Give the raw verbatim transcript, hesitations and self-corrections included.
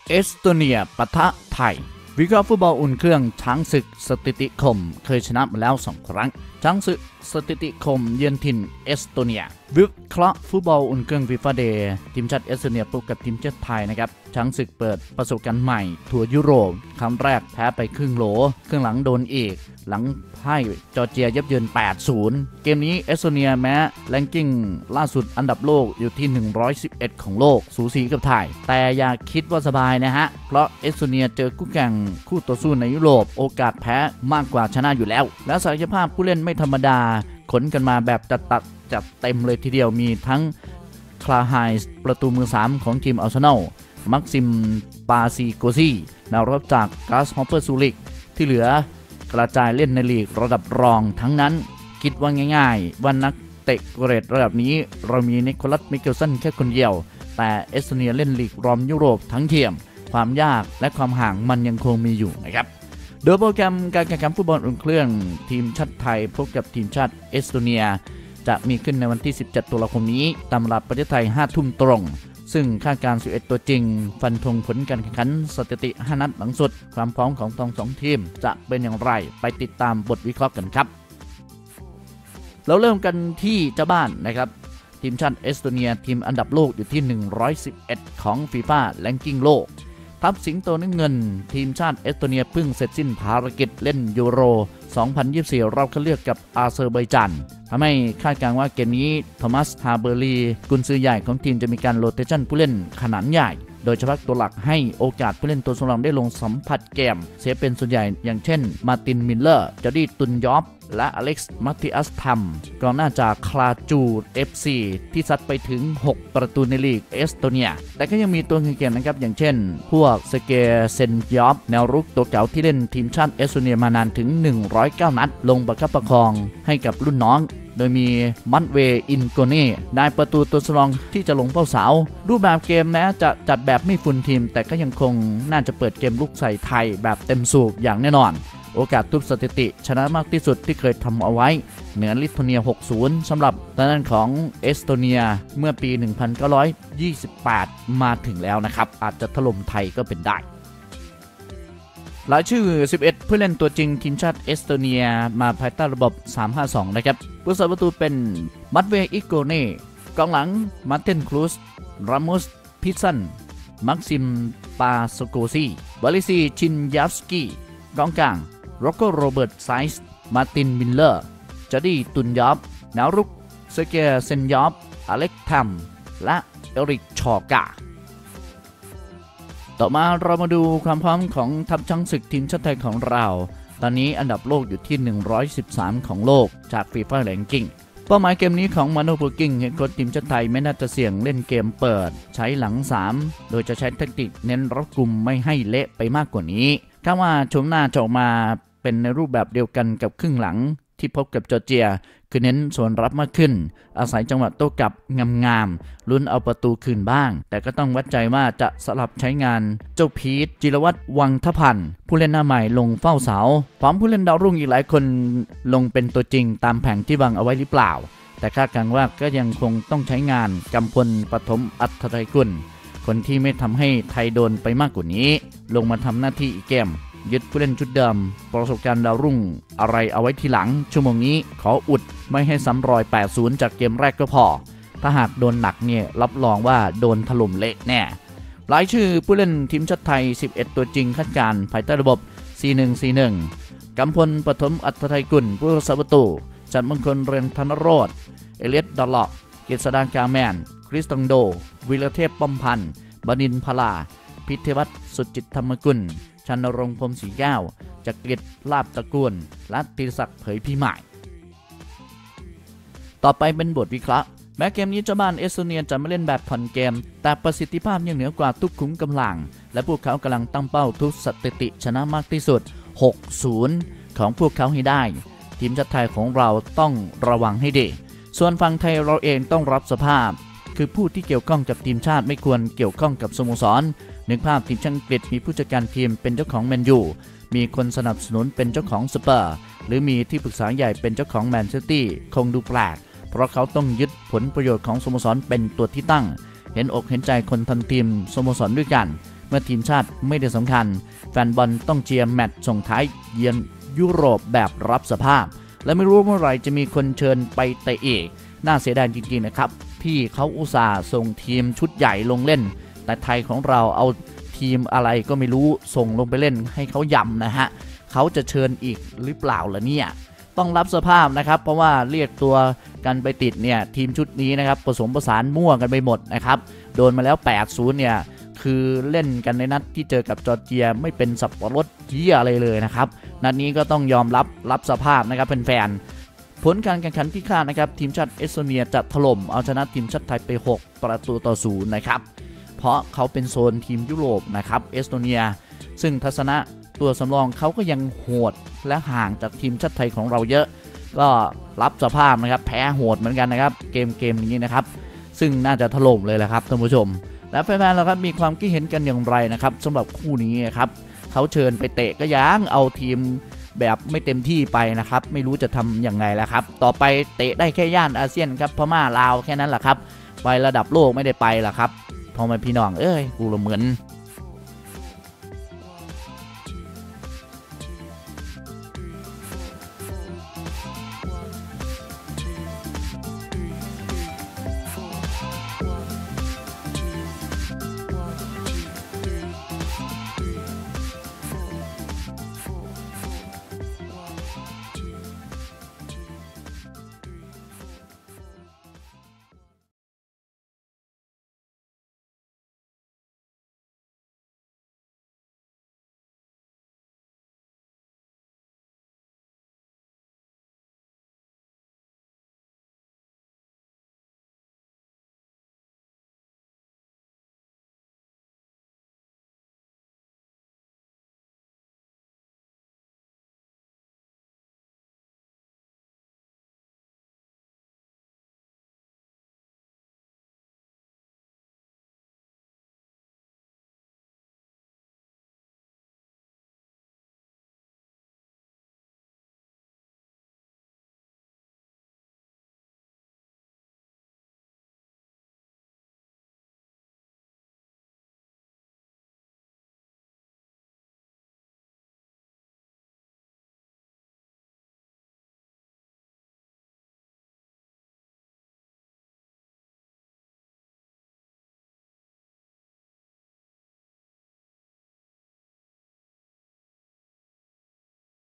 เอสโตเนียปะทะไทยวิเคราะห์ฟุตบอลอุ่นเครื่องช้างศึกสถิติคมเคยชนะมาแล้วสองครั้งช้างศึกสถิติคมเยือนถิ่นเอสโตเนียวิเคราะห์ฟุตบอลอุ่นเครื่องฟีฟ่าเดย์ทีมชาติเอสโตเนียพบกับทีมชาติไทยนะครับช้างศึกเปิดประสบการณ์ใหม่ทัวร์ยุโรปครั้งแรกแพ้ไปครึ่งโหลครึ่งหลังโดนอีกหลังให้จอร์เจียยับเยิน แปดศูนย์ เกมนี้เอสโตเนียแม้แรงกิ้งล่าสุดอันดับโลกอยู่ที่หนึ่งร้อยสิบเอ็ดของโลกสูสีกับไทยแต่อย่าคิดว่าสบายนะฮะเพราะเอสโตเนียเจอคู่แข่งคู่ต่อสู้ในยุโรปโอกาสแพ้มากกว่าชนะอยู่แล้วและศักยภาพผู้เล่นไม่ธรรมดาขนกันมาแบบจัดตัดจัดเต็มเลยทีเดียวมีทั้งคลาไฮส์ประตูมือสามของทีมอาร์เซนอลมักซิมปาซิโกซีแนวรับจากกาสฮอปเปอร์ซูริกที่เหลือกระจายเล่นในลีกระดับรองทั้งนั้นคิดว่าง่ายๆว่านักเตะเกรดระดับนี้เรามีนิโคลัสมิเกลสันแค่คนเดียวแต่เอสโตเนียเล่นลีกรองยุโรปทั้งเทียมความยากและความห่างมันยังคงมีอยู่นะครับโดยโปรแกรมการแข่งขันฟุตบอลอุ่นเครื่องทีมชาติไทยพบกับทีมชาติเอสโตเนียจะมีขึ้นในวันที่สิบเจ็ดตุลาคมนี้ตามเวลาประเทศไทยห้าทุ่มตรงซึ่งคาดการณ์สิบเอ็ดตัวจริงฟันธงผลการแข่งขันสถิติห้านัดหลังสุดความพร้อมของทั้งสองทีมจะเป็นอย่างไรไปติดตามบทวิเคราะห์กันครับเราเริ่มกันที่เจ้าบ้านนะครับทีมชาติเอสโตเนียทีมอันดับโลกอยู่ที่หนึ่งร้อยสิบเอ็ดของฟีฟ่าแรงกิ้งโลกทัพสิงโตน้ำเงินทีมชาติเอสโตเนียเพิ่งเสร็จสิ้นภารกิจเล่นยูโรสองพันยี่สิบสี่รอบคัดเลือกกับอาเซอร์ไบจานทำให้คาดการณ์ว่าเกมนี้โทมัสฮาเบอร์ลีกุนซือใหญ่ของทีมจะมีการโรเตชั่นผู้เล่นขนาดใหญ่โดยเฉพาะตัวหลักให้โอกาสผู้เล่นตัวสำรองได้ลงสัมผัสเกมเสียเป็นส่วนใหญ่อย่างเช่นมาร์ตินมิลเลอร์จอร์ดี้ตุนยอฟและอเล็กซ์มัตติอัสทัมกองหน้าจากคลาจู เอฟ ซี ที่ซัดไปถึงหกประตูในลีกเอสโตเนียแต่ก็ยังมีตัวเก่งๆนะครับอย่างเช่นพวกสเกเซนยอฟแนวรุกตัวเก่าที่เล่นทีมชาติเอสโตเนียมานานถึงหนึ่งร้อยเก้านัดลงประคับประคองให้กับรุ่นน้องโดยมีมัตเวอินโกเน่ได้ประตูตัวสำรองที่จะลงเป้าเสารูปแบบเกมแม้จะจัดแบบไม่ฟุนทีมแต่ก็ยังคงน่าจะเปิดเกมลุกใส่ไทยแบบเต็มสูบอย่างแน่นอนโอกาสทุบสถิติชนะมากที่สุดที่เคยทำเอาไว้เหนือลิทัวเนีย หกศูนย์ สำหรับทางด้านของเอสโตเนียเมื่อปี หนึ่งพันเก้าร้อยยี่สิบแปด มาถึงแล้วนะครับอาจจะถล่มไทยก็เป็นได้หลายชื่อสิบเอ็ดผู้เล่นตัวจริงทีมชาติเอสโตเนียมาภายใต้ระบบ สาม ห้า สอง นะครับผู้สับประตูเป็นมัตเวอิโกเน่กองหลังมาร์เทนครูซรามอสพิซันมักซิมปาสโกซีบาลิซีชินยาฟสกี้กองกลางโรโกโรเบิร์ตไซส์มาร์ตินมิลเลอร์จอร์ดี้ตุนยอฟแนวรุกเซเกเซนยอฟอเล็กทัมและเอริกชอกาต่อมาเรามาดูความพร้อมของทัพช้างศึกทีมชาติไทยของเราตอนนี้อันดับโลกอยู่ที่หนึ่งร้อยสิบสามของโลกจากฟีฟ่าแรงกิ้งเป้าหมายเกมนี้ของมาโนโปกิ้งเฮดโค้ชทีมชาติไทยไม่น่าจะเสี่ยงเล่นเกมเปิดใช้หลังสามโดยจะใช้แทคติกเน้นรัดกุมไม่ให้เละไปมากกว่านี้ถ้าว่าชมหน้าจะออกมาเป็นในรูปแบบเดียวกันกับครึ่งหลังที่พบกับจอร์เจียคือเน้นส่วนรับมากขึ้นอาศัยจังหวะโต้กลับงามๆลุ้นเอาประตูคืนบ้างแต่ก็ต้องวัดใจว่าจะสลับใช้งานเจ้าพีทจิรวัตรวังทพันธ์ผู้เล่นหน้าใหม่ลงเฝ้าเสาพร้อมผู้เล่นดาวรุ่งอีกหลายคนลงเป็นตัวจริงตามแผนที่วางเอาไว้หรือเปล่าแต่คาดการณ์ว่าก็ยังคงต้องใช้งานกำพลปฐมอัฏฐัยกุลคนที่ไม่ทำให้ไทยโดนไปมากกว่านี้ลงมาทำหน้าที่อีกเกมยึดผู้เล่นชุดเดิมประสบการณ์ดาวรุ่งอะไรเอาไว้ทีหลังชั่วโมงนี้ขออุดไม่ให้ซ้ำรอย แปดศูนย์ จากเกมแรกก็พอถ้าหากโดนหนักเนี่ยรับรองว่าโดนถล่มเละแน่หลายชื่อผู้เล่นทีมชาติไทยสิบเอ็ดตัวจริงคาดการณ์ภายใต้ระบบ สี่ หนึ่ง สี่ หนึ่ง กำพลปฐมอัฏฐัยกุลผู้รักษาประตูจัดมงคลเรืองธนโรจน์เอเลียสดอลล็อกเกษดากาแมนคริสตังโดวิรเทพป้อมพันธ์บดินทร์พลาพิเทวัฒน์สุจิตธรรมกุลชันรงค์พรหมศรีแก้วจักริดลาบตระกูลและธีรศักดิ์เผยพิมายต่อไปเป็นบทวิเคราะห์แม้เกมนี้เจ้าบ้านเอสโตเนียจะไม่เล่นแบบผ่อนเกมแต่ประสิทธิภาพยังเหนือกว่าทุกขุมกำลังและพวกเขากำลังตั้งเป้าทุกสถิติชนะมากที่สุด หกศูนย์ ของพวกเขาให้ได้ทีมชาติไทยของเราต้องระวังให้ดีส่วนฝั่งไทยเราเองต้องรับสภาพคือผู้ที่เกี่ยวข้องกับทีมชาติไม่ควรเกี่ยวข้องกับสโมสรนึกภาพทีมชาติอังกฤษมีผู้จัดการทีมเป็นเจ้าของแมนยูมีคนสนับสนุนเป็นเจ้าของสเปอร์หรือมีที่ปรึกษาใหญ่เป็นเจ้าของแมนซิตี้คงดูแปลกเพราะเขาต้องยึดผลประโยชน์ของสโมสรเป็นตัวที่ตั้งเห็นอกเห็นใจคนทำทีมสโมสรด้วยกัน ไมื่อทีมชาติไม่ได้สำคัญแฟนบอลต้องเชียร์แมตช์ส่งท้ายเยือนยุโรปแบบรับสภาพและไม่รู้เมื่อไหร่จะมีคนเชิญไปเตะอีกน่าเสียดายจริงๆนะครับที่เขาอุตส่าห์ส่งทีมชุดใหญ่ลงเล่นแต่ไทยของเราเอาทีมอะไรก็ไม่รู้ส่งลงไปเล่นให้เขายำนะฮะเขาจะเชิญอีกหรือเปล่าล่ะเนี่ยต้องรับสภาพนะครับเพราะว่าเรียกตัวกันไปติดเนี่ยทีมชุดนี้นะครับผสมผสานมั่วกันไปหมดนะครับโดนมาแล้ว แปดศูนย์ เนี่ยคือเล่นกันในนัดที่เจอกับจอร์เจียไม่เป็นสับปะรดเหี้ยอะไรเลยนะครับนัดนี้ก็ต้องยอมรับรับสภาพนะครับแฟนๆผลการแข่งขันที่คาดนะครับทีมชาติเอสโตเนียจะถล่มเอาชนะทีมชาติไทยไปหกประตูต่อศูนย์นะครับเพราะเขาเป็นโซนทีมยุโรปนะครับเอสโตเนียซึ่งทัศนะตัวสำรองเขาก็ยังโหดและห่างจากทีมชาติไทยของเราเยอะก็รับสภาพนะครับแพ้โหดเหมือนกันนะครับเกมเกมนี้นะครับซึ่งน่าจะถล่มเลยแหละครับท่านผู้ชมและแฟนๆเราครับมีความคิดเห็นกันอย่างไรนะครับสำหรับคู่นี้ครับเขาเชิญไปเตะก็ยังเอาทีมแบบไม่เต็มที่ไปนะครับไม่รู้จะทำยังไงแล้วครับต่อไปเตะได้แค่ย่านอาเซียนครับพม่าลาวแค่นั้นแหละครับไประดับโลกไม่ได้ไปหรอกครับพอมาพี่น้องเอ้ยกูละเหมือน